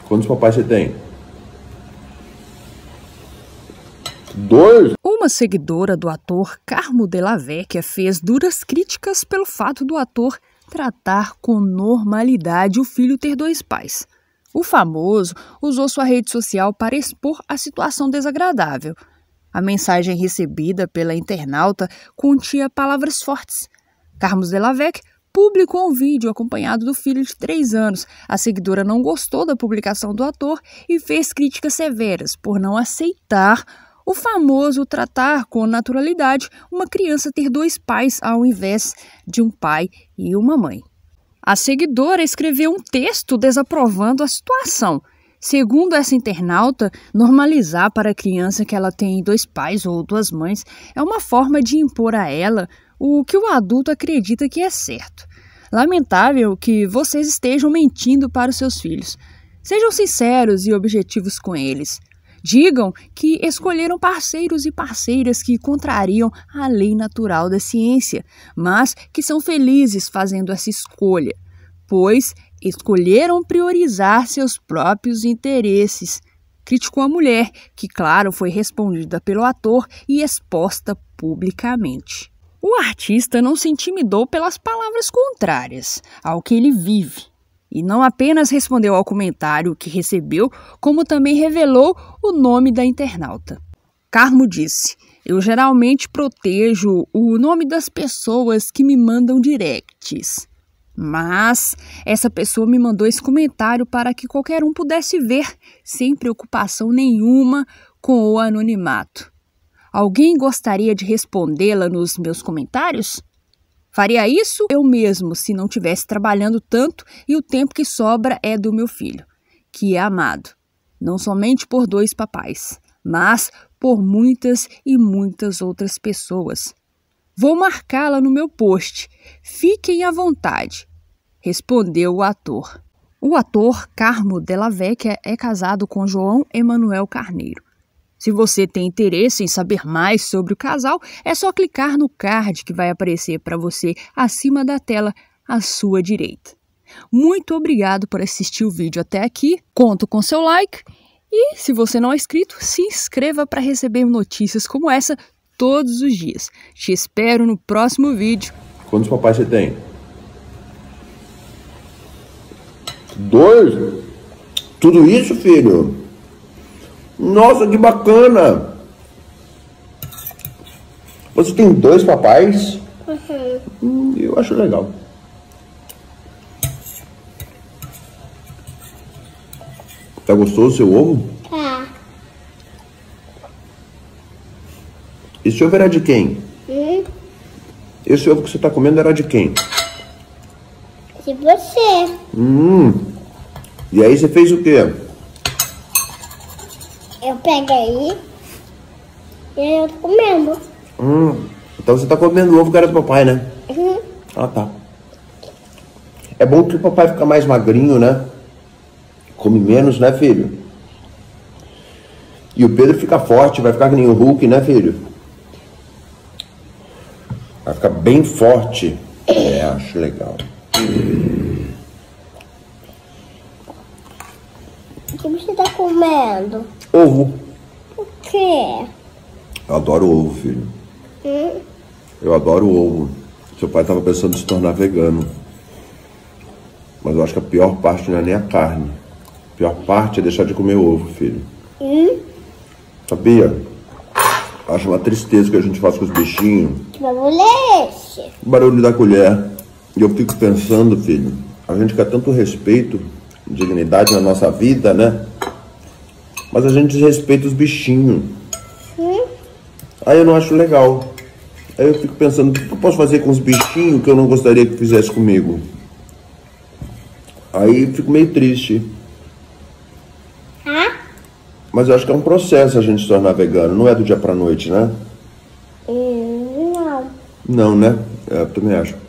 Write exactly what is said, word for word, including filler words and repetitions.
Quantos papais você tem? Dois? Uma seguidora do ator Carmo Della Vecchia fez duras críticas pelo fato do ator tratar com normalidade o filho ter dois pais. O famoso usou sua rede social para expor a situação desagradável. A mensagem recebida pela internauta continha palavras fortes. Carmo Della Vecchia publicou um vídeo acompanhado do filho de três anos. A seguidora não gostou da publicação do ator e fez críticas severas por não aceitar o famoso tratar com naturalidade uma criança ter dois pais ao invés de um pai e uma mãe. A seguidora escreveu um texto desaprovando a situação. Segundo essa internauta, normalizar para a criança que ela tem dois pais ou duas mães é uma forma de impor a ela o que o adulto acredita que é certo. Lamentável que vocês estejam mentindo para os seus filhos. Sejam sinceros e objetivos com eles. Digam que escolheram parceiros e parceiras que contrariam a lei natural da ciência, mas que são felizes fazendo essa escolha, pois escolheram priorizar seus próprios interesses. Criticou a mulher, que, claro, foi respondida pelo ator e exposta publicamente. O artista não se intimidou pelas palavras contrárias ao que ele vive. E não apenas respondeu ao comentário que recebeu, como também revelou o nome da internauta. Carmo disse: "Eu geralmente protejo o nome das pessoas que me mandam directs. Mas essa pessoa me mandou esse comentário para que qualquer um pudesse ver, sem preocupação nenhuma com o anonimato. Alguém gostaria de respondê-la nos meus comentários? Faria isso eu mesmo se não estivesse trabalhando tanto e o tempo que sobra é do meu filho, que é amado, não somente por dois papais, mas por muitas e muitas outras pessoas. Vou marcá-la no meu post. Fiquem à vontade", respondeu o ator. O ator Carmo Della Vecchia é casado com João Emanuel Carneiro. Se você tem interesse em saber mais sobre o casal, é só clicar no card que vai aparecer para você acima da tela à sua direita. Muito obrigado por assistir o vídeo até aqui. Conto com seu like e, se você não é inscrito, se inscreva para receber notícias como essa todos os dias. Te espero no próximo vídeo. Quantos papais você tem? Dois? Tudo isso, filho? Nossa, que bacana! Você tem dois papais? Uhum. Hum, eu acho legal. Tá gostoso o seu ovo? Tá. Esse ovo era de quem? Hum? Esse ovo que você tá comendo era de quem? De você. Hum. E aí você fez o quê? Eu peguei e eu tô comendo. Hum. Então você tá comendo o ovo que era do papai, né? Uhum. Ah, tá. É bom que o papai fica mais magrinho, né? Come menos, né, filho? E o Pedro fica forte, vai ficar que nem o Hulk, né, filho? Vai ficar bem forte. É, acho legal. O que você tá comendo? Ovo. O quê? Eu adoro ovo, filho. Hum? Eu adoro ovo. Seu pai tava pensando em se tornar vegano. Mas eu acho que a pior parte não é nem a carne. A pior parte é deixar de comer ovo, filho. Hum? Sabia? Acho uma tristeza que a gente faz com os bichinhos. Que barulho é esse? O barulho da colher. E eu fico pensando, filho, a gente quer tanto respeito, dignidade na nossa vida, né? Mas a gente desrespeita os bichinhos. Hum? Aí eu não acho legal. Aí eu fico pensando, o que eu posso fazer com os bichinhos que eu não gostaria que fizesse comigo? Aí eu fico meio triste. Ah? Mas eu acho que é um processo a gente se tornar vegano, não é do dia pra noite, né? Hum, não. Não, né? É, eu também acho.